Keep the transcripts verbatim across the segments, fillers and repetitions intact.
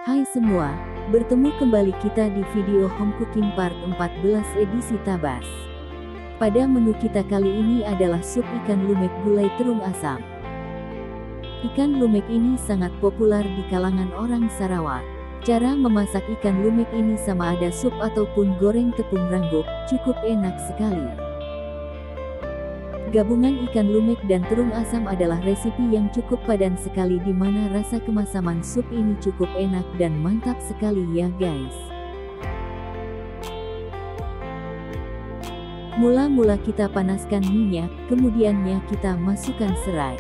Hai semua, bertemu kembali kita di video Home Cooking Part empat belas edisi Tabas. Pada menu kita kali ini adalah sup ikan lumek gulai terung asam. Ikan lumek ini sangat populer di kalangan orang Sarawak. Cara memasak ikan lumek ini sama ada sup ataupun goreng tepung rangguk, cukup enak sekali. Gabungan ikan lumek dan terung asam adalah resipi yang cukup padan sekali di mana rasa kemasaman sup ini cukup enak dan mantap sekali ya guys. Mula-mula kita panaskan minyak, kemudiannya kita masukkan serai.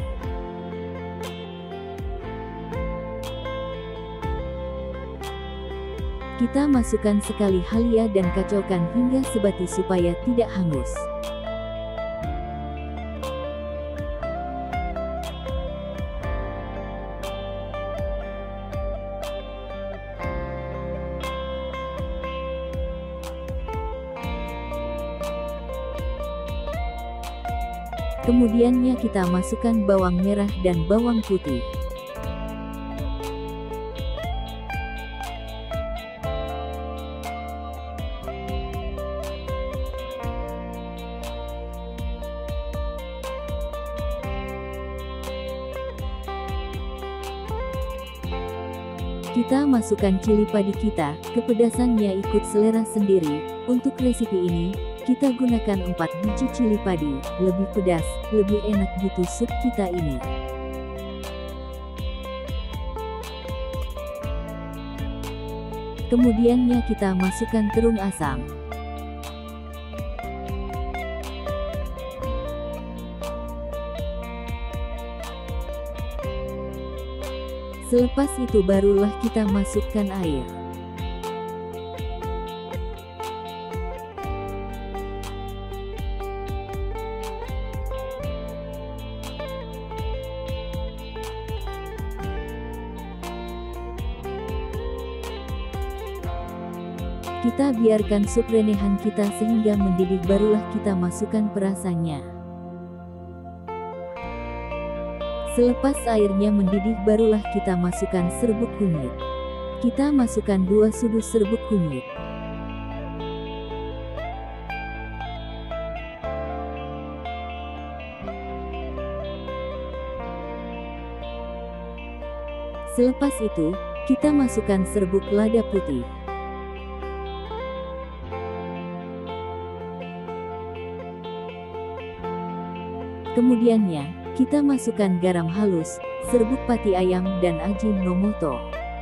Kita masukkan sekali halia dan kacaukan hingga sebati supaya tidak hangus. Kemudiannya kita masukkan bawang merah dan bawang putih. Kita masukkan cili padi kita, kepedasannya ikut selera sendiri. Untuk resipi ini, kita gunakan empat biji cili padi, lebih pedas, lebih enak gitu sup kita ini. Kemudiannya kita masukkan terung asam. Selepas itu barulah kita masukkan air. Kita biarkan sup renehan kita sehingga mendidih barulah kita masukkan perasannya. Selepas airnya mendidih barulah kita masukkan serbuk kunyit. Kita masukkan dua sudut serbuk kunyit. Selepas itu, kita masukkan serbuk lada putih. Kemudiannya, kita masukkan garam halus, serbuk pati ayam dan Ajinomoto.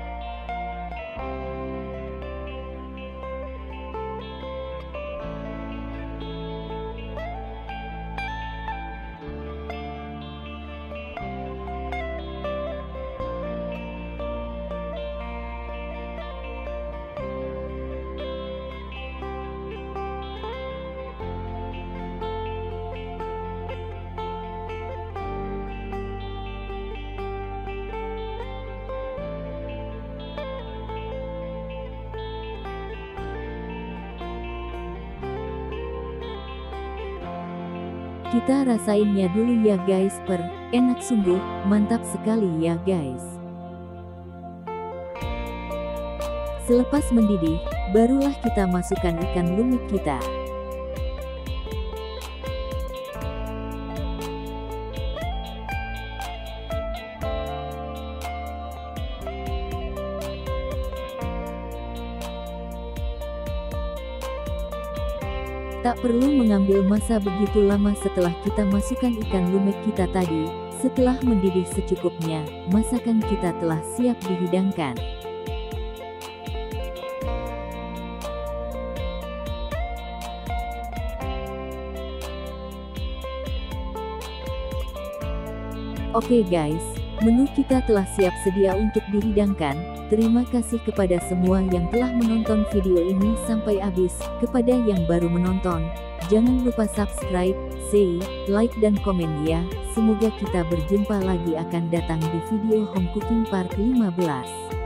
Kita rasainnya dulu ya guys, per enak sungguh, mantap sekali ya guys. Selepas mendidih, barulah kita masukkan ikan lumek kita. Tak perlu mengambil masa begitu lama setelah kita masukkan ikan lumek kita tadi. Setelah mendidih secukupnya, masakan kita telah siap dihidangkan. Oke guys, menu kita telah siap sedia untuk dihidangkan. Terima kasih kepada semua yang telah menonton video ini sampai habis. Kepada yang baru menonton, jangan lupa subscribe, share, like dan komen ya. Semoga kita berjumpa lagi akan datang di video Home Cooking Part lima belas.